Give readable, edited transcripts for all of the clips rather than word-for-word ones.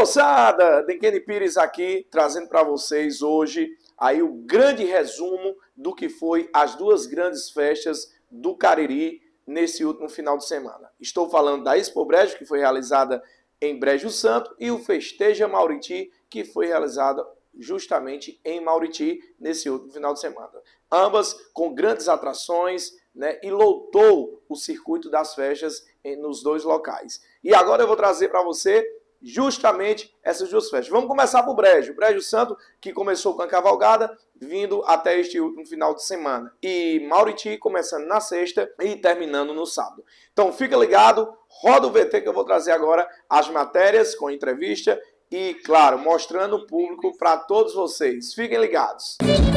moçada, Denkeni Pires aqui, trazendo para vocês hoje aí o grande resumo do que foi as duas grandes festas do Cariri nesse último final de semana. Estou falando da Expo Brejo, que foi realizada em Brejo Santo, e o Festeja Mauriti, que foi realizada justamente em Mauriti nesse último final de semana. Ambas com grandes atrações, né, e lotou o circuito das festas nos dois locais. E agora eu vou trazer para você justamente essas duas festas. Vamos começar por Brejo. Brejo Santo, que começou com a cavalgada, vindo até este último final de semana. E Mauriti começando na sexta e terminando no sábado. Então fica ligado, roda o VT que eu vou trazer agora as matérias com entrevista e, claro, mostrando o público para todos vocês. Fiquem ligados.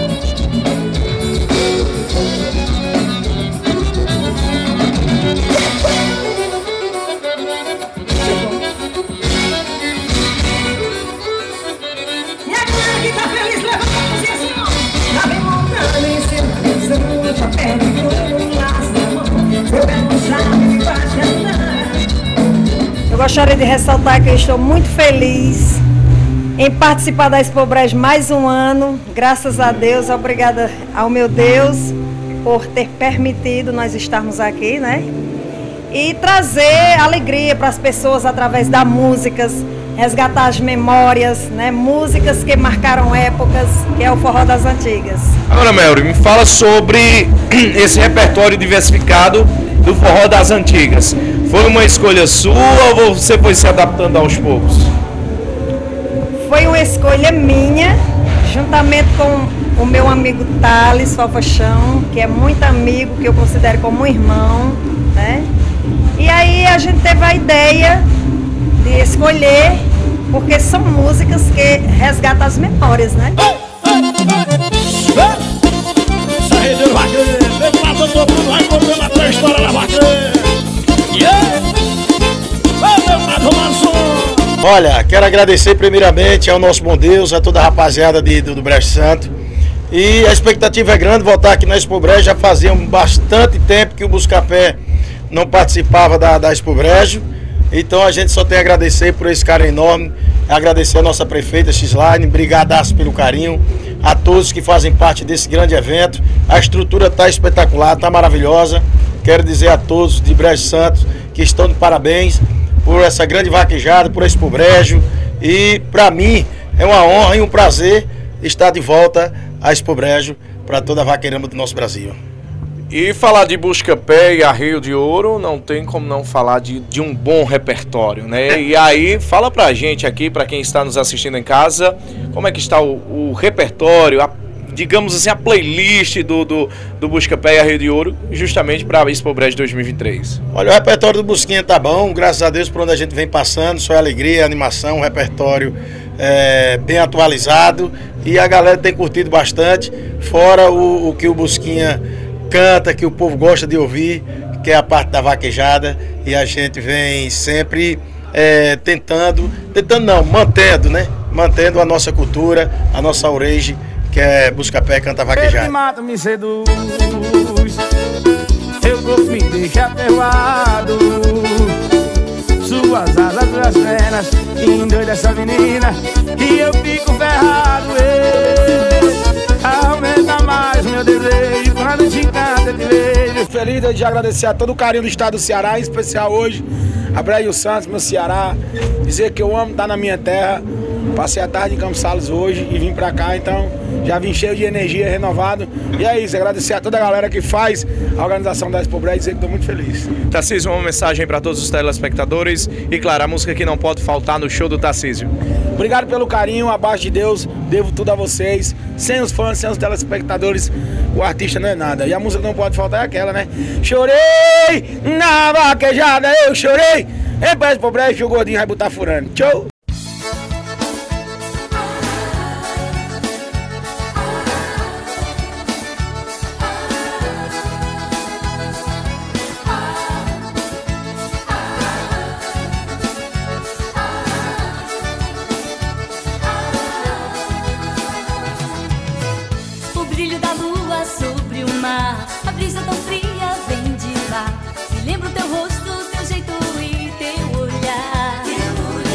Eu gostaria de ressaltar que eu estou muito feliz em participar da Expo Brejo mais um ano. Graças a Deus, obrigada ao meu Deus por ter permitido nós estarmos aqui, né? E trazer alegria para as pessoas através das músicas, resgatar as memórias, né? Músicas que marcaram épocas, que é o forró das antigas. Agora, Melry, me fala sobre esse repertório diversificado do forró das antigas. Foi uma escolha sua ou você foi se adaptando aos poucos? Foi uma escolha minha, juntamente com o meu amigo Thales Fofochão, que é muito amigo, que eu considero como um irmão, né? E aí a gente teve a ideia de escolher, porque são músicas que resgatam as memórias, né? Olha, quero agradecer primeiramente ao nosso bom Deus, a toda a rapaziada do Brejo Santo. E a expectativa é grande voltar aqui na Expo Brejo. Já fazia bastante tempo que o Buscapé não participava da Expo Brejo. Então a gente só tem a agradecer por esse carinho enorme. Agradecer a nossa prefeita Xline, brigadaço pelo carinho. A todos que fazem parte desse grande evento. A estrutura está espetacular, está maravilhosa. Quero dizer a todos de Brejo Santo que estão de parabéns por essa grande vaquejada, por Expo Brejo. E para mim é uma honra e um prazer estar de volta à Expo Brejo para toda a vaqueirama do nosso Brasil. E falar de Buscapé e Arreio de Ouro, não tem como não falar de um bom repertório, né? E aí, fala pra gente aqui, pra quem está nos assistindo em casa, como é que está o repertório, digamos assim, a playlist do Buscapé e Arreio de Ouro, justamente para a Expo Brejo 2023. Olha, o repertório do Busquinha tá bom, graças a Deus, por onde a gente vem passando, só é alegria, animação, um repertório bem atualizado, e a galera tem curtido bastante, fora o que o Busquinha canta, que o povo gosta de ouvir, que é a parte da vaquejada, e a gente vem sempre mantendo, né? Mantendo a nossa cultura, a nossa origem, que é Buscapé canta vaquejada. Ele mata, me seduz, seu corpo me deixa ferroado, suas asas, suas pernas, endoida essa menina, e eu fico ferrado. Aumenta mais o meu desejo quando te encanta, te vejo. Feliz de agradecer a todo o carinho do estado do Ceará, em especial hoje a Brejo Santos, meu Ceará. Dizer que eu amo estar na minha terra. Passei a tarde em Campos Sales hoje e vim pra cá, então já vim cheio de energia, renovado. E é isso, agradecer a toda a galera que faz a organização da Expo Brejo e dizer que estou muito feliz. Tarcísio, uma mensagem para todos os telespectadores e, claro, a música que não pode faltar no show do Tarcísio. Obrigado pelo carinho, abaixo de Deus, devo tudo a vocês. Sem os fãs, sem os telespectadores, o artista não é nada. E a música que não pode faltar é aquela, né? Chorei na vaquejada, eu chorei. É pra Expo Brejo, o gordinho vai botar furando. Tchau! O brilho da lua sobre o mar, a brisa tão fria vem de lá. Me lembra o teu rosto, teu jeito e teu olhar.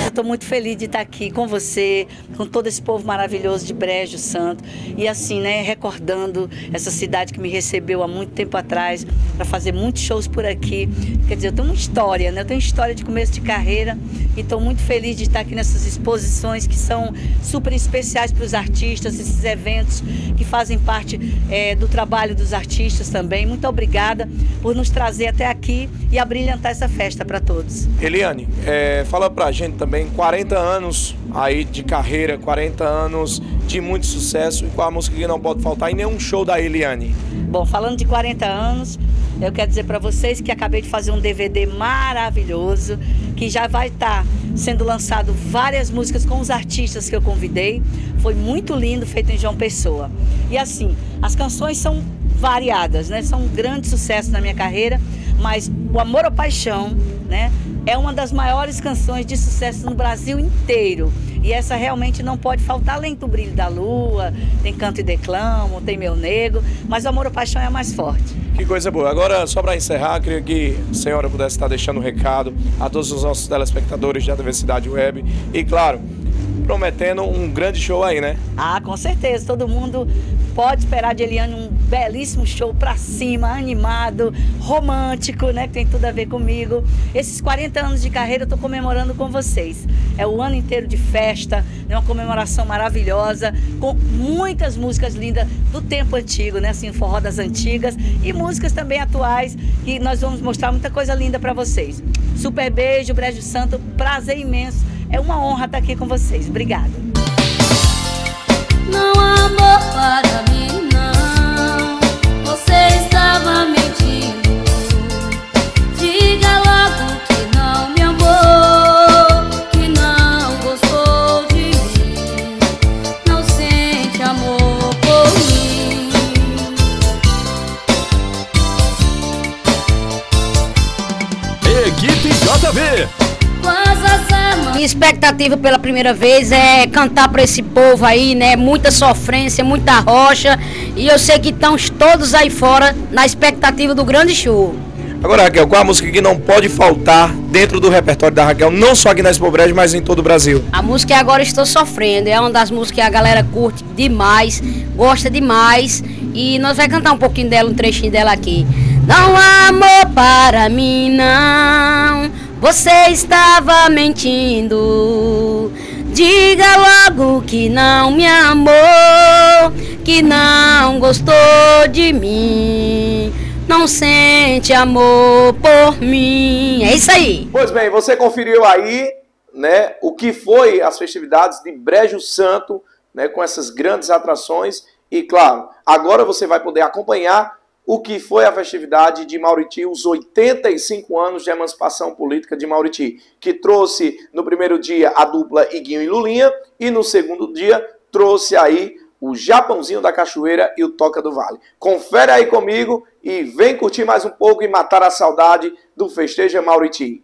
eu estou muito feliz de estar aqui com você, com todo esse povo maravilhoso de Brejo Santo. E assim, né, recordando essa cidade que me recebeu há muito tempo atrás para fazer muitos shows por aqui. Quer dizer, eu tenho uma história, né? Eu tenho história de começo de carreira e estou muito feliz de estar aqui nessas exposições que são super especiais para os artistas, esses eventos que fazem parte do trabalho dos artistas também. Muito obrigada por nos trazer até aqui e abrilhantar essa festa para todos. Eliane, fala pra gente também, 40 anos aí de carreira, 40 anos de muito sucesso, e qual a música que não pode faltar em nenhum show da Eliane? Bom, falando de 40 anos, eu quero dizer para vocês que acabei de fazer um DVD maravilhoso, que já vai estar sendo lançado várias músicas com os artistas que eu convidei. Foi muito lindo, feito em João Pessoa. E assim, as canções são variadas, né? São um grande sucesso na minha carreira, mas o Amor ou Paixão, né, é uma das maiores canções de sucesso no Brasil inteiro. E essa realmente não pode faltar, além do Brilho da Lua, tem Canto e Declamo, tem Meu Nego, mas o Amor ou Paixão é a mais forte. Que coisa boa. Agora, só para encerrar, queria que a senhora pudesse estar deixando um recado a todos os nossos telespectadores da Diversidade Web e, claro, prometendo um grande show aí, né? Ah, com certeza. Todo mundo pode esperar de Eliane um belíssimo show pra cima, animado, romântico, né? Que tem tudo a ver comigo. Esses 40 anos de carreira eu tô comemorando com vocês. É o ano inteiro de festa, é uma comemoração maravilhosa, com muitas músicas lindas do tempo antigo, né? Assim, forró das antigas e músicas também atuais, que nós vamos mostrar muita coisa linda pra vocês. Super beijo, Brejo Santo, prazer imenso. É uma honra estar aqui com vocês. Obrigada. Não há amor para mim, não. Você estava mentindo. Diga logo que não me amou, que não gostou de mim, não sente amor por mim. Equipe JB. Minha expectativa pela primeira vez é cantar para esse povo aí, né? Muita sofrência, muita rocha. E eu sei que estão todos aí fora na expectativa do grande show. Agora, Raquel, qual a música que não pode faltar dentro do repertório da Raquel, não só aqui na Expo Brejo, mas em todo o Brasil? A música é Agora Estou Sofrendo. É uma das músicas que a galera curte demais, gosta demais. E nós vamos cantar um pouquinho dela, um trechinho dela aqui. Não há amor para mim, não. Você estava mentindo. Diga logo que não me amou, que não gostou de mim, não sente amor por mim. É isso aí. Pois bem, você conferiu aí, né, o que foi as festividades de Brejo Santo, né, com essas grandes atrações. E claro, agora você vai poder acompanhar o que foi a festividade de Mauriti, os 85 anos de emancipação política de Mauriti, que trouxe no primeiro dia a dupla Iguinho e Lulinha, e no segundo dia trouxe aí o Japãozinho da Cachoeira e o Toca do Vale. Confere aí comigo e vem curtir mais um pouco e matar a saudade do Festeja Mauriti.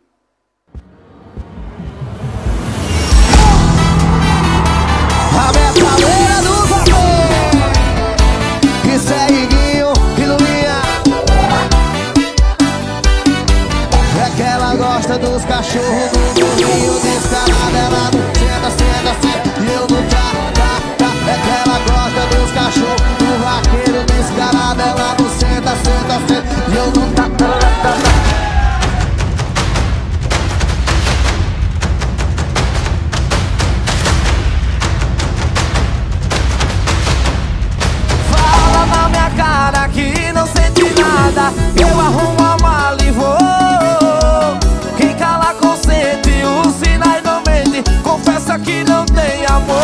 Isso é Iguinho e Lulinha. É que ela gosta dos cachorros do Lulinho descarado. Ela não senta, e eu não tá. É que ela gosta dos cachorros do vaqueiro descarado. Ela não senta, e eu não tá. Cara que não sente nada, eu arrumo a mala e vou. Quem cala consente, os sinais não mente, confessa que não tem amor.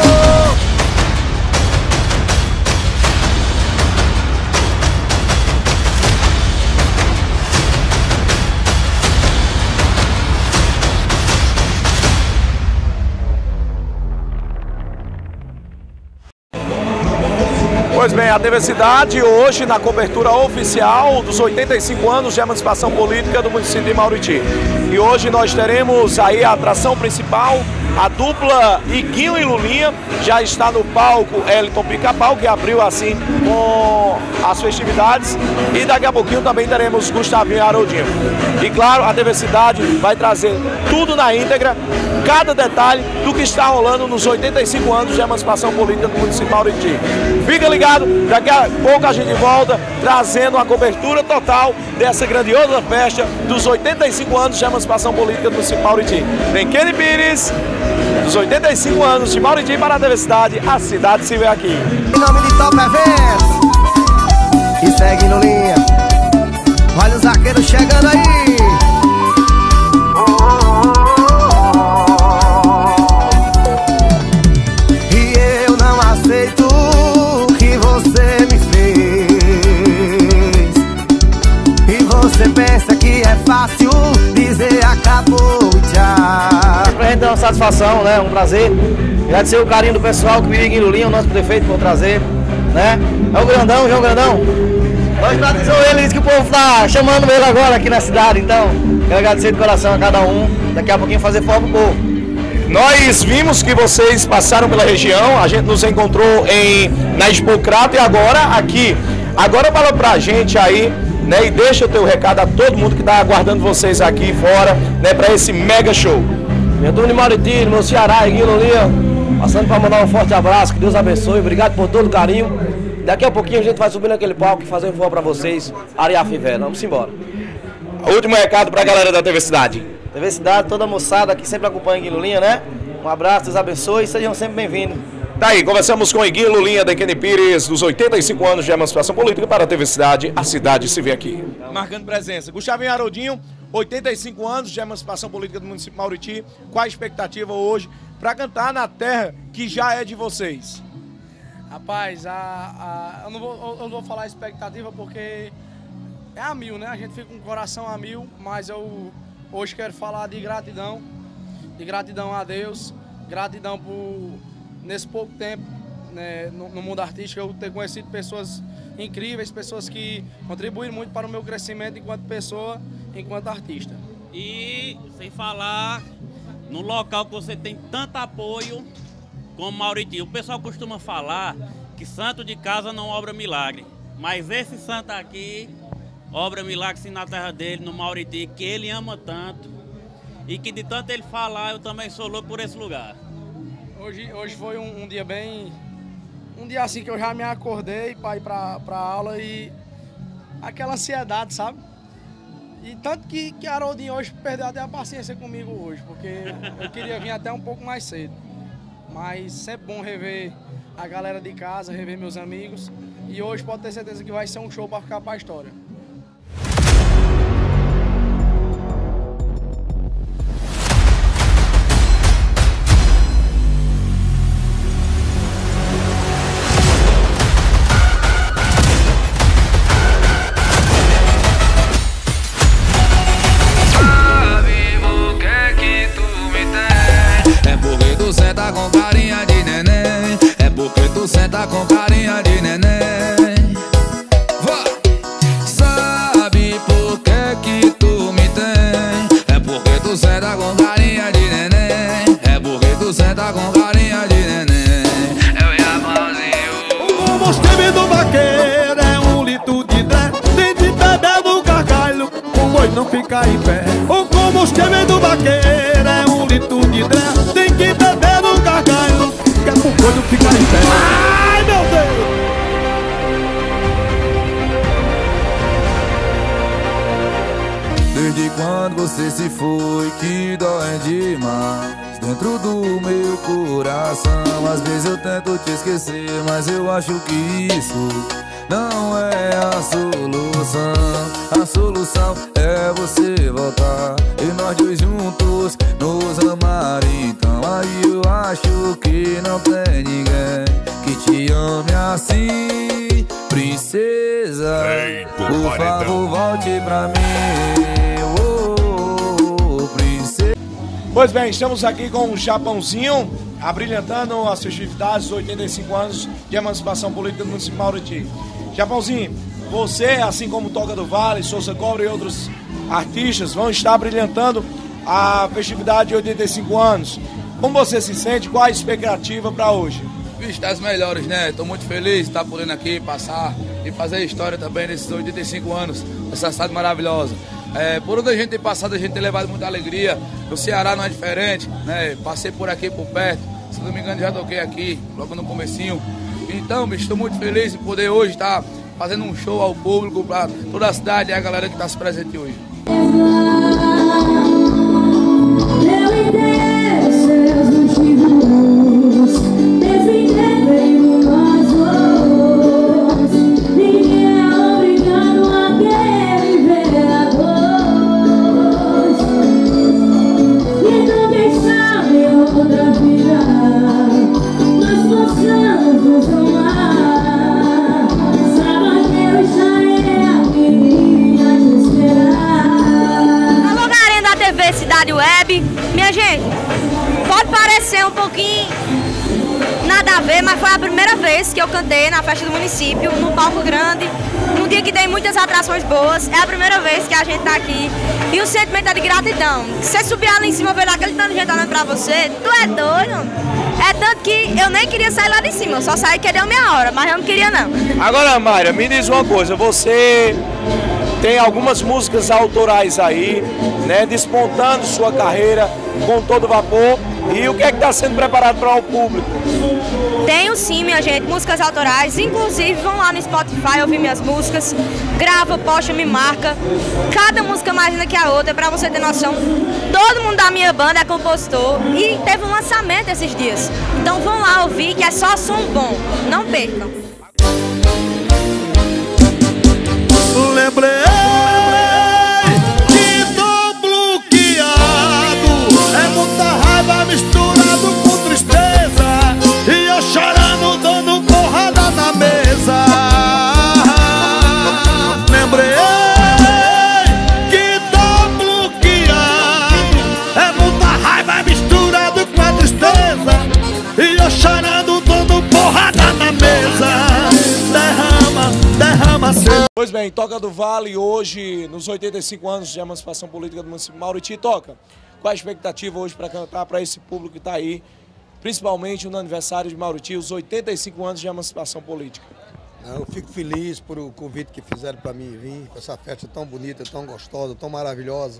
Pois bem, a Diversidade hoje na cobertura oficial dos 85 anos de emancipação política do município de Mauriti. E hoje nós teremos aí a atração principal, A dupla Iguinho e Lulinha já está no palco Eliton Pica-Pau, que abriu assim com as festividades. E daqui a pouquinho também teremos Gustavinho e Haroldinho. E claro, a TV Cidade vai trazer tudo na íntegra, cada detalhe do que está rolando nos 85 anos de emancipação política do município de Mauriti. Fica ligado, daqui a pouco a gente volta trazendo a cobertura total dessa grandiosa festa dos 85 anos de emancipação política do município de Mauriti. Tem Kenny Pires, dos 85 anos de Mauriti para a TV Cidade, a cidade se vê aqui. Em nome de Top Eventos, e segue no linha. Olha os zagueiros chegando aí. E eu não aceito o que você me fez. E você pensa que é fácil dizer acabou já. Pra gente é uma satisfação, né? Um prazer. Agradecer o carinho do pessoal que me liga em Lulinha, o nosso prefeito, por trazer, né? É o Grandão, João Grandão. Nós agradecemos ele, diz que o povo tá chamando ele agora aqui na cidade, então quero agradecer de coração a cada um. Daqui a pouquinho fazer foto pro povo. Nós vimos que vocês passaram pela região, a gente nos encontrou na Expo Crato e agora aqui. Agora fala pra gente aí, né, e deixa o teu recado a todo mundo que tá aguardando vocês aqui fora, né, pra esse mega show. Meu turno de Mauriti, meu Ceará, Iguinho Lulinha, passando pra mandar um forte abraço, que Deus abençoe, obrigado por todo o carinho. Daqui a pouquinho a gente vai subir naquele palco e fazer um voo pra vocês, Ariaf e Vé, vamos embora. Último recado pra galera da TV Cidade. TV Cidade, toda a moçada que sempre acompanha Iguinho Lulinha, né? Um abraço, Deus abençoe e sejam sempre bem-vindos. Tá aí, conversamos com Iguinho Lulinha, da Kenny Pires, dos 85 anos de emancipação política para a TV Cidade, a cidade se vê aqui. Marcando presença. Gustavinho e Haroldinho, 85 anos de emancipação política do município de Mauriti. Qual a expectativa hoje para cantar na terra que já é de vocês? Rapaz, eu não vou falar expectativa porque é a mil, né? A gente fica com o coração a mil, mas eu hoje quero falar de gratidão a Deus, gratidão por, nesse pouco tempo, né, no mundo artístico, eu ter conhecido pessoas incríveis, pessoas que contribuem muito para o meu crescimento enquanto pessoa, enquanto artista. E sem falar no local que você tem tanto apoio como Mauriti. O pessoal costuma falar que santo de casa não obra milagre, mas esse santo aqui obra milagre sim na terra dele, no Mauriti, que ele ama tanto e que de tanto ele falar eu também sou louco por esse lugar. Hoje foi um dia bem... Um dia assim que eu já me acordei para ir pra aula e aquela ansiedade, sabe? E tanto que a Haroldinho hoje perdeu até a paciência comigo hoje, porque eu queria vir até um pouco mais cedo. Mas sempre bom rever a galera de casa, rever meus amigos. E hoje pode ter certeza que vai ser um show para ficar para a história. Senta com carinha de neném, é porque tu senta com carinha de neném. Vai! Sabe por que tu me tem? É porque tu senta com carinha de neném, é porque tu senta com carinha de neném. Eu e a mãozinha. O combustível do vaqueiro é 1 litro de dré, tem de beber do gargalho, o boi não fica em pé. O combustível do vaqueiro é 1 litro de dré, tem que beber no gargalho, que é pro boi não ficar em pé. Ai, meu Deus! Desde quando você se foi, que dói demais dentro do meu coração. Às vezes eu tento te esquecer, mas eu acho que isso não é a solução. A solução é você voltar e nós dois juntos nos amar. Então aí eu acho que não tem ninguém que te ame assim, princesa. Por favor, volte pra mim. Pois bem, estamos aqui com o Japãozinho, abrilhantando as festividades dos 85 anos de emancipação política do município de Mauriti. Japãozinho, você, assim como Toca do Vale, Souza Cobra e outros artistas, vão estar abrilhantando a festividade de 85 anos. Como você se sente? Qual a expectativa para hoje? Bicho, das melhores, né? Estou muito feliz de estar podendo aqui passar e fazer história também nesses 85 anos, essa cidade maravilhosa. Por onde a gente tem passado, a gente tem levado muita alegria. O Ceará não é diferente, né? Passei por aqui, por perto. Se não me engano, já toquei aqui, logo no comecinho. Então, bicho, estou muito feliz de poder hoje estar fazendo um show ao público, para toda a cidade e a galera que está se presente hoje. Cidade Web, minha gente, pode parecer um pouquinho nada a ver, mas foi a primeira vez que eu cantei na festa do município, num palco grande, num dia que tem muitas atrações boas. É a primeira vez que a gente tá aqui e o sentimento é de gratidão. Você subir lá em cima, ver aquele tanto de gente olhando pra você, tu é doido? É tanto que eu nem queria sair lá de cima, eu só saí que deu minha hora, mas eu não queria não. Agora, Mayra, me diz uma coisa, você tem algumas músicas autorais aí, né, despontando sua carreira com todo vapor. E o que é que está sendo preparado para o público? Tenho sim, minha gente, músicas autorais. Inclusive, vão lá no Spotify ouvir minhas músicas. Grava, posta, me marca. Cada música mais linda que a outra, para você ter noção. Todo mundo da minha banda é compositor. E teve um lançamento esses dias. Então vão lá ouvir, que é só som bom. Não percam. Lembrei que tô bloqueado, é muita raiva misturado com tristeza, e eu chorando dando porrada na mesa. Lembrei que tô bloqueado, é muita raiva misturado com a tristeza, e eu chorando dando porrada na mesa. Derrama seu. Pois bem, Toca do Vale hoje, nos 85 anos de emancipação política do município de Mauriti. Toca, qual a expectativa hoje para cantar para esse público que está aí, principalmente no aniversário de Mauriti, os 85 anos de emancipação política? Eu fico feliz por o convite que fizeram para mim vir, com essa festa tão bonita, tão gostosa, tão maravilhosa.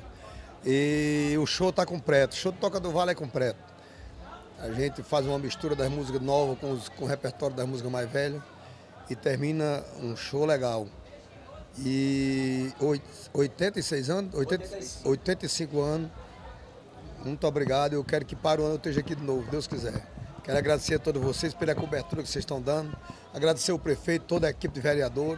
E o show está completo, o show do Toca do Vale é completo. A gente faz uma mistura das músicas novas com o repertório das músicas mais velhas e termina um show legal. E 86 anos, 85 anos, muito obrigado. Eu quero que para o ano eu esteja aqui de novo, Deus quiser. Quero agradecer a todos vocês pela cobertura que vocês estão dando, agradecer o prefeito, toda a equipe de vereador,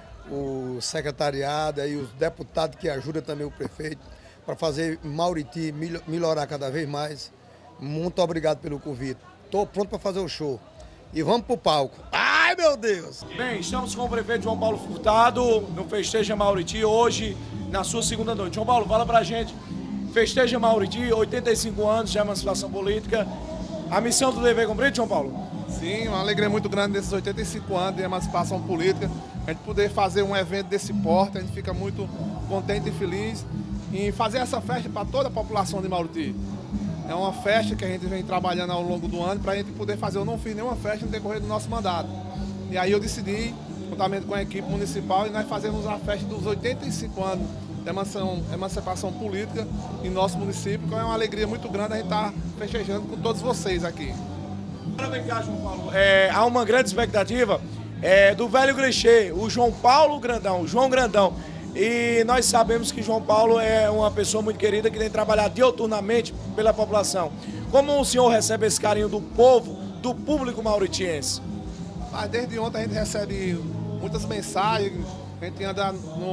o secretariado e os deputados que ajudam também o prefeito para fazer Mauriti melhorar cada vez mais. Muito obrigado pelo convite. Estou pronto para fazer o show. E vamos pro palco. Ai, meu Deus! Bem, estamos com o prefeito João Paulo Furtado no Festeja Mauriti, hoje, na sua segunda noite. João Paulo, fala pra gente. Festeja Mauriti, 85 anos de emancipação política. A missão do dever cumprido, João Paulo? Sim, uma alegria muito grande nesses 85 anos de emancipação política. A gente poder fazer um evento desse porte, a gente fica muito contente e feliz em fazer essa festa para toda a população de Mauriti. É uma festa que a gente vem trabalhando ao longo do ano para a gente poder fazer. Eu não fiz nenhuma festa no decorrer do nosso mandato. E aí eu decidi, juntamente com a equipe municipal, e nós fazemos a festa dos 85 anos de emancipação política em nosso município, que é uma alegria muito grande a gente estar festejando com todos vocês aqui. Agora vem cá, João Paulo. Há uma grande expectativa do velho clichê, o João Paulo Grandão, o João Grandão. E nós sabemos que João Paulo é uma pessoa muito querida que tem trabalhado diuturnamente pela população. Como o senhor recebe esse carinho do povo, do público mauritiense? Desde ontem a gente recebe muitas mensagens, a gente anda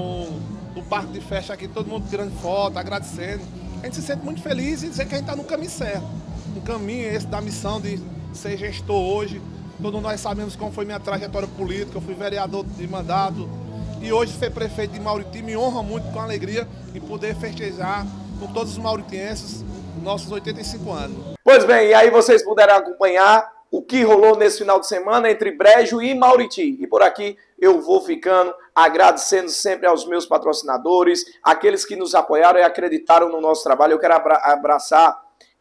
no parque de festa aqui, todo mundo tirando foto, agradecendo. A gente se sente muito feliz e dizer que a gente está no caminho certo. No caminho esse da missão de ser gestor hoje. Todos nós sabemos como foi minha trajetória política, eu fui vereador de mandato. E hoje ser prefeito de Mauriti me honra muito, com alegria, e poder festejar com todos os mauritienses nossos 85 anos. Pois bem, e aí vocês puderam acompanhar o que rolou nesse final de semana entre Brejo e Mauriti. E por aqui eu vou ficando agradecendo sempre aos meus patrocinadores, aqueles que nos apoiaram e acreditaram no nosso trabalho. Eu quero abraçar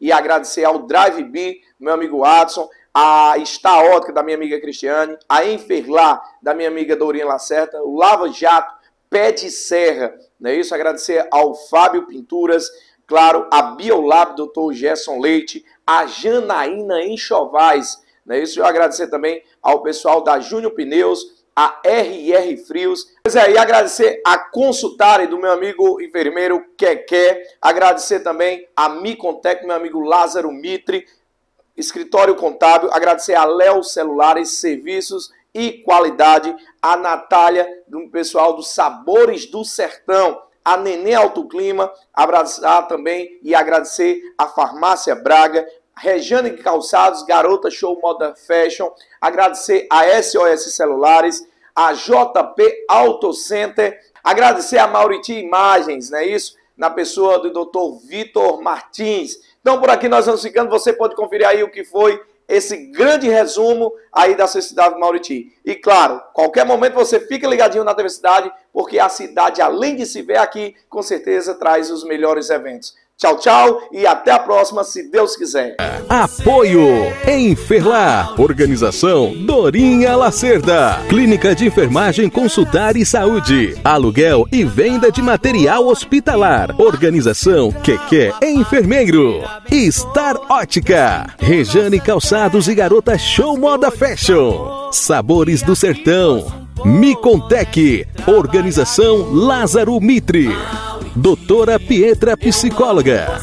e agradecer ao Drive B, meu amigo Adson, a Star Ótica da minha amiga Cristiane, a Enferlar da minha amiga Dorinha Lacerda, o Lava Jato, Pé de Serra, não é isso? Agradecer ao Fábio Pinturas, claro, a Biolab, Dr. Gerson Leite, a Janaína Enxovais, não é isso? Eu agradecer também ao pessoal da Júnior Pneus, a RR Frios. Pois é, e agradecer a Consultare do meu amigo enfermeiro Keké, agradecer também a Micontec, meu amigo Lázaro Mitre, Escritório Contábil, agradecer a Léo Celulares, Serviços e Qualidade, a Natália, do pessoal dos Sabores do Sertão, a Nenê Autoclima, abraçar também e agradecer a Farmácia Braga, Rejane Calçados, Garota Show Moda Fashion, agradecer a SOS Celulares, a JP Auto Center, agradecer a Mauriti Imagens, não é isso? Na pessoa do Dr. Vitor Martins. Então por aqui nós vamos ficando, você pode conferir aí o que foi esse grande resumo aí da sua cidade de Mauriti. E claro, qualquer momento você fica ligadinho na TV Cidade, porque a cidade, além de se ver aqui, com certeza traz os melhores eventos. Tchau, tchau e até a próxima, se Deus quiser. Apoio Enferlar, Organização Dorinha Lacerda, Clínica de Enfermagem Consultar e Saúde, aluguel e venda de material hospitalar, Organização Keké Enfermeiro, Star Ótica, Rejane Calçados e Garota Show Moda Fashion, Sabores do Sertão, Micontec, Organização Lázaro Mitre, Doutora Pietra Psicóloga,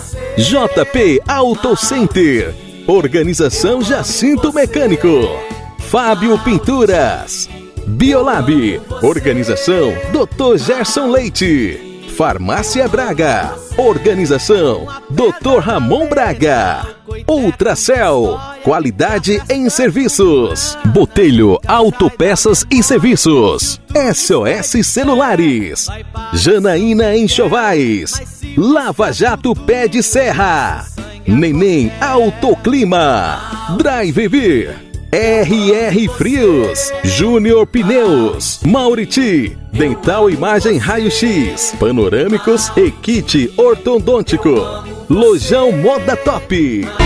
JP Auto Center, Organização Jacinto Mecânico, Fábio Pinturas, Biolab, Organização Dr. Gerson Leite, Farmácia Braga, Organização Dr. Ramon Braga, Ultracel, qualidade em serviços, Botelho Autopeças e Serviços, SOS Celulares, Janaína Enxovais, Lava Jato Pé de Serra, Neném Autoclima, Drive Beer, RR Frios, Júnior Pneus, Mauriti, Dental Imagem Raio-X, Panorâmicos e Kit Ortodôntico, Lojão Moda Top.